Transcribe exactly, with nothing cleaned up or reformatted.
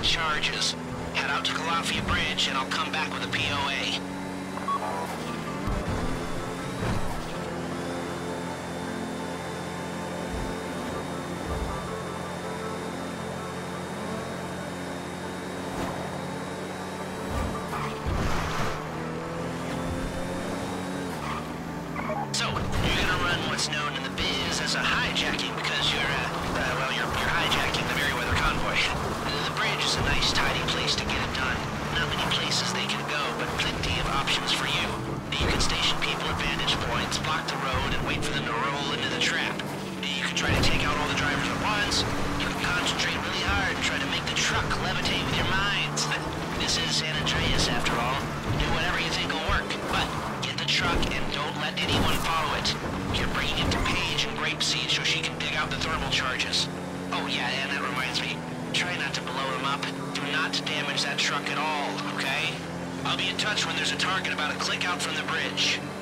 charges. Head out to Calafia Bridge and I'll come back with a P O A. So, you're gonna run what's known in the biz as a hijacking because you're, uh, uh well, you're, you're hijacking the Merryweather convoy. The bridge is a nice, tidy place to get it done. Not many places they can go, but plenty of options for you. You can station people at vantage points, block the road, and wait for them to roll into the trap. You can try to take out all the drivers at once. You can concentrate really hard and try to make the truck levitate with your minds. This is San Andreas, after all. Do whatever you think will work, but get the truck and don't let anyone follow it. You're bringing it to Paige and Grapeseed so she can dig out the thermal charges. Oh yeah, and that reminds me. Try not to blow them up. Do not damage that truck at all, okay? I'll be in touch when there's a target about a click out from the bridge.